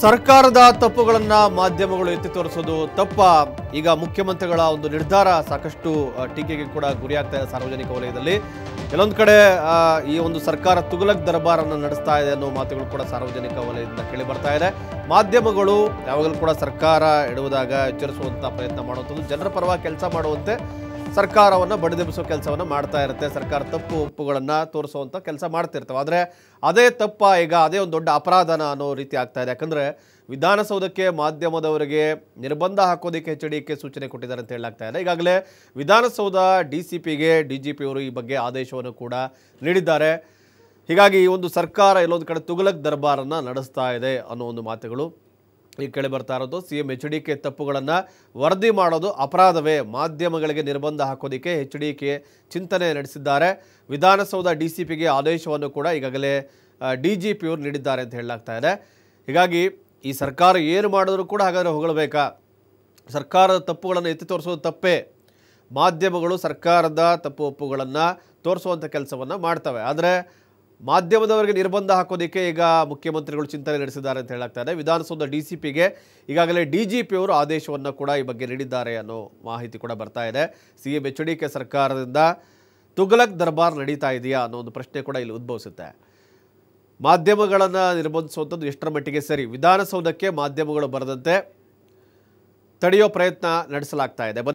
ಸರ್ಕಾರದ ತಪ್ಪುಗಳನ್ನು ಮಾಧ್ಯಮಗಳು ಎತ್ತಿ ತೋರಿಸೋದು ತಪ್ಪ. ಈಗ ಮುಖ್ಯಮಂತ್ರಿಗಳ ಒಂದು ನಿರ್ಧಾರ ಸಾಕಷ್ಟು ಟೀಕೆಗೆ ಕೂಡ ಗುರಿಯಾಗ್ತಾ ಇದೆ ಸಾರ್ವಜನಿಕ ವಲಯದಲ್ಲಿ. ಕೆಲವೊಂದು ಕಡೆ ಈ ಒಂದು ಸರ್ಕಾರ ತುಘಲಕ್ ದರ್ಬಾರನ್ನು ನಡೆಸ್ತಾ ಇದೆ ಅನ್ನೋ ಮಾತುಗಳು ಕೂಡ ಸಾರ್ವಜನಿಕ ವಲಯದಿಂದ ಕೇಳಿ ಬರ್ತಾ ಇದೆ. ಮಾಧ್ಯಮಗಳು ಯಾವಾಗಲೂ ಕೂಡ ಸರ್ಕಾರ ಇಡುವುದಾಗ ಎಚ್ಚರಿಸುವಂಥ ಪ್ರಯತ್ನ ಮಾಡುವಂಥದ್ದು, ಜನರ ಪರವಾಗಿ ಕೆಲಸ ಮಾಡುವಂತೆ ಸರ್ಕಾರವನ್ನು ಬಡಿದೆಬ್ಬಿಸೋ ಕೆಲಸವನ್ನು ಮಾಡ್ತಾ ಇರುತ್ತೆ. ಸರ್ಕಾರ ತಪ್ಪು ಒಪ್ಪುಗಳನ್ನು ತೋರಿಸುವಂಥ ಕೆಲಸ ಮಾಡ್ತಿರ್ತವೆ. ಆದರೆ ಅದೇ ತಪ್ಪ ಈಗ ಅದೇ ಒಂದು ದೊಡ್ಡ ಅಪರಾಧನ ಅನ್ನೋ ರೀತಿ ಆಗ್ತಾ ಇದೆ. ಯಾಕಂದರೆ ವಿಧಾನಸೌಧಕ್ಕೆ ಮಾಧ್ಯಮದವರಿಗೆ ನಿರ್ಬಂಧ ಹಾಕೋದಕ್ಕೆ ಎಚ್.ಡಿ.ಕೆ ಸೂಚನೆ ಕೊಟ್ಟಿದ್ದಾರೆ ಅಂತ ಹೇಳಲಾಗ್ತಾ ಇದೆ. ಈಗಾಗಲೇ ವಿಧಾನಸೌಧ ಡಿ.ಸಿ.ಪಿಗೆ ಡಿ.ಜಿ.ಪಿ ಅವರು ಈ ಬಗ್ಗೆ ಆದೇಶವನ್ನು ಕೂಡ ನೀಡಿದ್ದಾರೆ. ಹೀಗಾಗಿ ಈ ಒಂದು ಸರ್ಕಾರ ಎಲ್ಲೊಂದು ಕಡೆ ತುಘಲಕ್ ದರ್ಬಾರನ್ನು ನಡೆಸ್ತಾ ಇದೆ ಅನ್ನೋ ಒಂದು ಮಾತುಗಳು ಈಗ ಕೇಳಿ ಬರ್ತಾ ಇರೋದು. ಸಿಎಂ ಎಚ್.ಡಿ.ಕೆ ತಪ್ಪುಗಳನ್ನು ವರದಿ ಮಾಡೋದು ಅಪರಾಧವೇ, ಮಾಧ್ಯಮಗಳಿಗೆ ನಿರ್ಬಂಧ ಹಾಕೋದಕ್ಕೆ ಎಚ್.ಡಿ.ಕೆ ಚಿಂತನೆ ನಡೆಸಿದ್ದಾರೆ. ವಿಧಾನಸೌಧ ಡಿ.ಸಿ.ಪಿಗೆ ಆದೇಶವನ್ನು ಕೂಡ ಈಗಾಗಲೇ ಡಿ.ಜಿ.ಪಿ ಅವರು ನೀಡಿದ್ದಾರೆ ಅಂತ ಹೇಳಲಾಗ್ತಾ ಇದೆ. ಹೀಗಾಗಿ ಈ ಸರ್ಕಾರ ಏನು ಮಾಡಿದ್ರು ಕೂಡ ಹಾಗಾದರೆ ಹೊಗಳಬೇಕಾ? ಸರ್ಕಾರದ ತಪ್ಪುಗಳನ್ನು ಎತ್ತಿ ತೋರಿಸೋದು ತಪ್ಪೇ. ಮಾಧ್ಯಮಗಳು ಸರ್ಕಾರದ ತಪ್ಪು ಒಪ್ಪುಗಳನ್ನು ತೋರಿಸುವಂಥ ಕೆಲಸವನ್ನು ಮಾಡ್ತವೆ. ಆದರೆ ಮಾಧ್ಯಮದವರಿಗೆ ನಿರ್ಬಂಧ ಹಾಕೋದಕ್ಕೆ ಈಗ ಮುಖ್ಯಮಂತ್ರಿಗಳು ಚಿಂತನೆ ನಡೆಸಿದ್ದಾರೆ ಅಂತ ಹೇಳಲಾಗ್ತಾ ಇದೆ. ವಿಧಾನಸೌಧ ಡಿ.ಸಿ.ಪಿಗೆ ಈಗಾಗಲೇ ಡಿ.ಜಿ.ಪಿ ಅವರು ಆದೇಶವನ್ನು ಕೂಡ ಈ ಬಗ್ಗೆ ನೀಡಿದ್ದಾರೆ ಅನ್ನೋ ಮಾಹಿತಿ ಕೂಡ ಬರ್ತಾ ಇದೆ. ಸಿಎಂ ಎಚ್.ಡಿ.ಕೆ ಸರ್ಕಾರದಿಂದ ತುಘಲಕ್ ದರ್ಬಾರ್ ನಡೀತಾ ಇದೆಯಾ ಅನ್ನೋ ಒಂದು ಪ್ರಶ್ನೆ ಕೂಡ ಇಲ್ಲಿ ಉದ್ಭವಿಸುತ್ತೆ. ಮಾಧ್ಯಮಗಳನ್ನು ನಿರ್ಬಂಧಿಸುವಂಥದ್ದು ಎಷ್ಟರ ಮಟ್ಟಿಗೆ ಸರಿ? ವಿಧಾನಸೌಧಕ್ಕೆ ಮಾಧ್ಯಮಗಳು ಬರದಂತೆ ತಡೆಯೋ ಪ್ರಯತ್ನ ನಡೆಸಲಾಗ್ತಾ ಇದೆ.